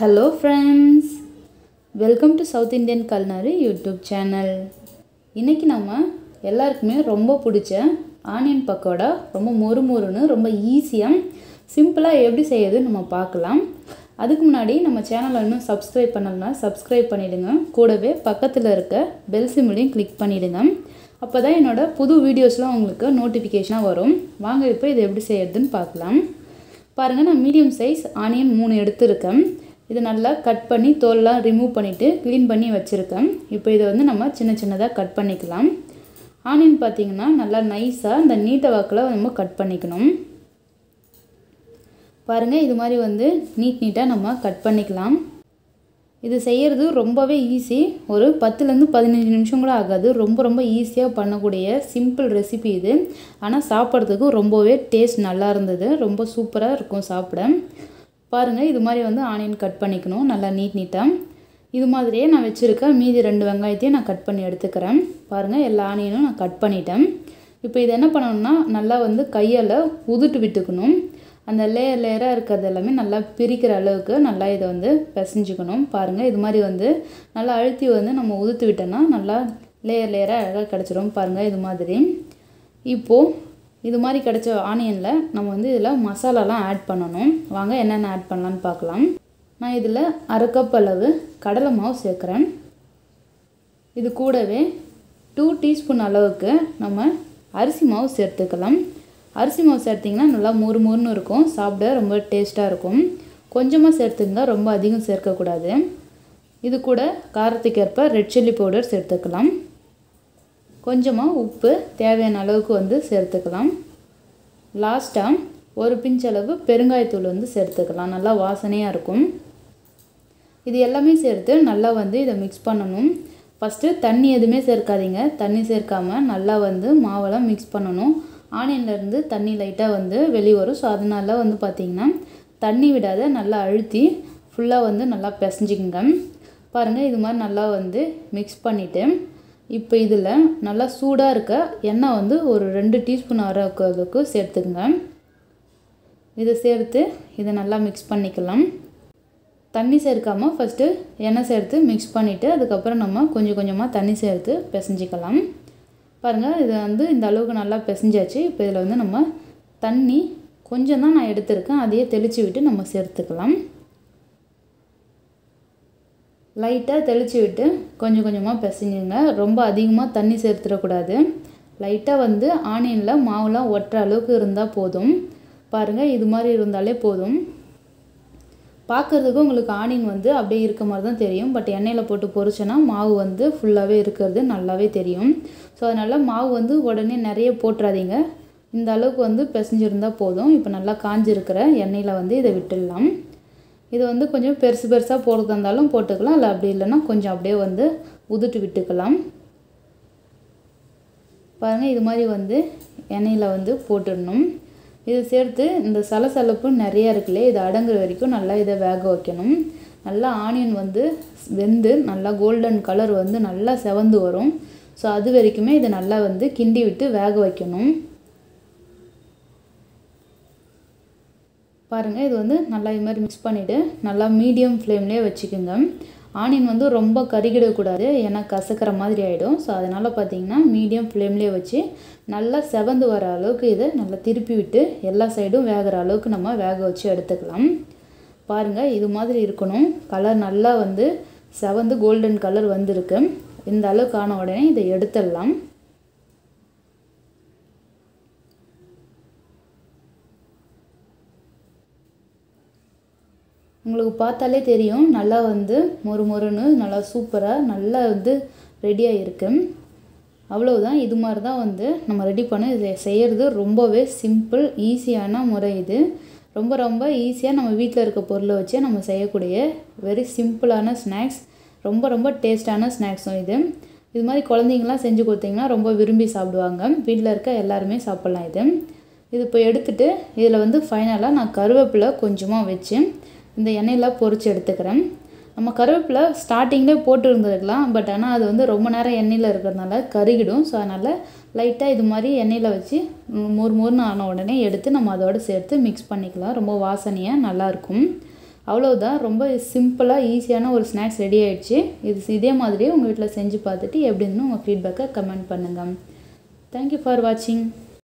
Hello friends, welcome to South Indian Culinary YouTube channel. இன்னைக்கு நம்ம எல்லாருக்குமே ரொம்ப பிடிச்ச ஆனியன் பக்கோடா ரொம்ப மொறுமொறுன்னு ரொம்ப ஈஸியா சிம்பிளா எப்படி செய்யறது நம்ம பார்க்கலாம். அதுக்கு முன்னாடி நம்ம சேனலை இன்னும் சப்ஸ்கிரைப் பண்ணலனா சப்ஸ்கிரைப் பண்ணிடுங்க. கூடவே பக்கத்துல இருக்க பெல் சிம்பலையும் கிளிக் பண்ணிடுங்க. அப்பதான் என்னோட புது வீடியோஸ்லாம் உங்களுக்கு நோட்டிஃபிகேஷனா வரும். வாங்க இப்போ இது எப்படி செய்யறதுன்னு பார்க்கலாம். பாருங்க நான் மீடியம் சைஸ் ஆனியன் 3 எடுத்துர்க்கேன். இது நல்லா கட் பண்ணி தோல்லாம் ரிமூவ் பண்ணிட்டு க்ளீன் பண்ணி வச்சிருக்கேன். இப்போ இத வந்து நம்ம சின்ன சின்னதா கட் பண்ணிக்கலாம். ஆனியன் பாத்தீங்கன்னா நல்லா நைஸா இந்த நீட்ட வாக்குல நம்ம கட் பண்ணிக்கணும். பாருங்க இது மாதிரி வந்து நீட்டா நம்ம கட் பண்ணிக்கலாம். இது செய்யிறது ரொம்பவே ஈஸி. ஒரு 10 ல இருந்து 15 நிமிஷம் கூட ஆகாது. ரொம்ப ஈஸியா பண்ணக்கூடிய சிம்பிள் ரெசிபி இது. ஆனா சாப்பிடுறதுக்கு ரொம்பவே டேஸ்ட் நல்லா இருந்தது. ரொம்ப சூப்பரா இருக்கும் சாப்பிட. பாருங்க இது மாதிரி வந்து ஆனியன் கட் பண்ணிக்கணும் நல்லா நீட்டா. இது மாதிரியே நான் வெச்சிருக்க மீதி 2 வெங்காயத்தையும் நான் கட் பண்ணி எடுத்துக்கறேன். பாருங்க எல்லா ஆனியனும் நான் கட் பண்ணிட்டேன். இப்போ இது என்ன பண்ணனும்னா நல்லா வந்து கையால உதுட்டு விட்டுக்கணும். அந்த லேயரா இருக்கிறது எல்லாமே நல்லா பிரிக்கிற அளவுக்கு நல்லா இத வந்து பிசைஞ்சுக்கணும். பாருங்க இது மாதிரி வந்து நல்லா அழுத்தி வந்து நம்ம உதுத்து விட்டனா நல்லா லேயரா அழகா கிடைச்சிரும். பாருங்க இது மாதிரி. இப்போ இது மாதிரி கிடைச்ச ஆனியன்ல நம்ம வந்து இதல மசாலாலாம் ஆட் பண்ணனும். வாங்க என்னென்ன ஆட் பண்ணலாம்னு பார்க்கலாம். நான் இதல 1/2 கப் அளவு கடலை மாவு சேர்க்கறேன். இது கூடவே 2 டீஸ்பூன் அளவுக்கு நம்ம அரிசி மாவு சேர்த்துக்கலாம். அரிசி மாவு சேர்த்தீங்கன்னா நல்லா மொறுமொறுன்னு இருக்கும். சாப்பிட ரொம்ப டேஸ்டா இருக்கும். கொஞ்சமா சேர்த்துங்க, ரொம்ப அதிகம் சேர்க்க கூடாது. இது கூட காரத்துக்கு ஏற்ப ரெட் சில்லி பவுடர் சேர்த்துக்கலாம். கொஞ்சமா உப்பு தேவையான அளவுக்கு வந்து சேர்த்துக்கலாம். லாஸ்டா ஒரு பிஞ்ச் அளவு பெருங்காயத்தூள் வந்து சேர்த்துக்கலாம். நல்லா வாசனையா இருக்கும். இது எல்லாமே சேர்த்து நல்லா வந்து இத mix பண்ணனும். ஃபர்ஸ்ட் தண்ணி எதுமே சேர்க்காதீங்க. தண்ணி சேர்க்காம நல்லா வந்து மாவெல்லாம் mix பண்ணனும். ஆனியன்ல இருந்து தண்ணி லைட்டா வந்து வெளிய வரும். சோ அதனால வந்து பாத்தீங்கன்னா தண்ணி விடாத நல்லா அழுத்தி ஃபுல்லா வந்து நல்லா பிசைஞ்சுங்க. பாருங்க இது மாதிரி நல்லா வந்து mix பண்ணிட்டு இப்போ இதுல நல்லா சூடா இருக்க எண்ணெய் வந்து ஒரு 2 டீஸ்பூன் அளவுக்கு சேர்த்துங்க. இத சேர்த்து இத நல்லா mix பண்ணிக்கலாம். தண்ணி சேர்க்காம ஃபர்ஸ்ட் எண்ணெய் சேர்த்து mix பண்ணிட்டு அதுக்கு அப்புறம் நம்ம கொஞ்சமா தண்ணி சேர்த்து பிசைஞ்சிக்கலாம். பாருங்க இது வந்து இந்த அளவுக்கு நல்லா பிசைஞ்சாச்சு. இப்போ இதல வந்து நம்ம தண்ணி கொஞ்சம் தான் நான் எடுத்துர்க்கேன். அதையே தெளிச்சு விட்டு நம்ம சேர்த்துக்கலாம். லைட்டா தெளிச்சு விட்டு கொஞ்சமா பிசைஞ்சுங்க. ரொம்ப அதிகமா தண்ணி சேர்த்துற கூடாது. லைட்டா வந்து ஆனியன்ல மாவுலாம் ஒற்ற அளவுக்கு இருந்தா போதும். பாருங்க இது மாதிரி இருந்தாலே போதும். பார்க்கிறதுக்கு உங்களுக்கு ஆனியன் வந்து அப்படியே இருக்க மாதிரி தான் தெரியும். பட் எண்ணெயில போட்டு பொரிச்சனா மாவு வந்து ஃபுல்லாவே இருக்குது நல்லாவே தெரியும். சோ அதனால மாவு வந்து உடனே நிறைய போட்றாதீங்க. இந்த அளவுக்கு வந்து பிசைஞ்சிருந்தா போதும். இப்போ நல்லா காஞ்சி இருக்கிற எண்ணெயில வந்து இத விட்டுடலாம். இது வந்து கொஞ்சம் பெருசா போடுறதா இருந்தாலும் போட்டுக்கலாம். இல்ல அப்படி இல்லனா கொஞ்சம் அப்படியே வந்து உதுட்டு விட்டுக்கலாம். பாருங்க இது மாதிரி வந்து எண்ணெயில வந்து போட்டுடணும். இது சேர்த்து இந்த சலசலப்பு நிறைய இருக்குல இது அடங்குற வரைக்கும் நல்லா இத வேக வைக்கணும். நல்லா ஆனியன் வந்து வெந்து நல்லா கோல்டன் கலர் வந்து நல்லா செவந்து வரும். சோ அது வரைக்குமே இத நல்லா வந்து கிண்டி விட்டு வேக வைக்கணும். பாருங்க இது வந்து நல்லா இந்த மாதிரி mix பண்ணிட்டு நல்லா மீடியம் ஃப்ளேம்லயே வச்சுக்கங்க. ஆனியன் வந்து ரொம்ப கருகிட கூடாது. ஏனா கசக்கற மாதிரி ஆயிடும். சோ அதனால பாத்தீங்கன்னா மீடியம் ஃப்ளேம்லயே வச்சு நல்லா செவந்து வர அளவுக்கு இத நல்லா திருப்பி விட்டு எல்லா சைடும் வேகற அளவுக்கு நம்ம வேக வச்சு எடுத்துக்கலாம். பாருங்க இது மாதிரி இருக்கணும். கலர் நல்லா வந்து செவந்து கோல்டன் கலர் வந்திருக்கு. இந்த அளவுக்கு ஆன உடனே இத எடுத்துடலாம். உங்களுக்கு பார்த்தாலே தெரியும் நல்லா வந்து மொறுமொறுன்னு நல்லா சூப்பரா நல்லா வந்து ரெடியா இருக்கு. அவ்வளவுதான். இது மாதிரி தான் வந்து நம்ம ரெடி பண்ணி இத செய்யிறது ரொம்பவே சிம்பிள் ஈஸியான முறை இது. ரொம்ப ஈஸியா நம்ம வீட்ல இருக்க பொருளை வச்சு நம்ம செய்யக்கூடிய வெரி சிம்பிளான ஸ்நாக்ஸ். ரொம்ப டேஸ்டான ஸ்நாக்ஸும் இது. இது மாதிரி குழந்தைங்கலாம் செஞ்சு கொடுத்தீங்கன்னா ரொம்ப விரும்பி சாப்பிடுவாங்க. வீட்ல இருக்க எல்லாரும் சாப்பிடலாம் இது. இது இப்போ எடுத்துட்டு இதல வந்து ஃபைனலா நான் கருவேப்பிலை கொஞ்சமா வெச்சு இந்த எண்ணெயில பொரிச்சு எடுத்துக்கறேன். நம்ம கருவேப்பிலை ஸ்டார்டிங்லயே போட்டு இருந்திருக்கலாம். பட் ஆனா அது வந்து ரொம்ப நேரம் எண்ணெயில இருக்கறனால கருகிடும். சோ அதனால லைட்டா இது மாதிரி எண்ணெயில வச்சு மொறுமொறுன்னு ஆன உடனே எடுத்து நம்ம அதோட சேர்த்து mix பண்ணிக்கலாம். ரொம்ப வாசனையா நல்லா இருக்கும். அவ்வளோதான், ரொம்ப சிம்பிளாக ஈஸியான ஒரு ஸ்நாக்ஸ் ரெடி ஆகிடுச்சு. இதே மாதிரியே உங்கள் வீட்டில் செஞ்சு பார்த்துட்டு எப்படி இருந்துன்னு உங்கள் ஃபீட்பேக்கை கமெண்ட் பண்ணுங்கள். தேங்க்யூ ஃபார் வாட்சிங்.